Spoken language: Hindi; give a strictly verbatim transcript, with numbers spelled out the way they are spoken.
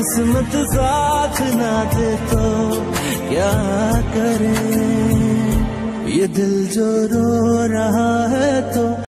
किस्मत साथ ना दे तो क्या करे, ये दिल जो रो रहा है तो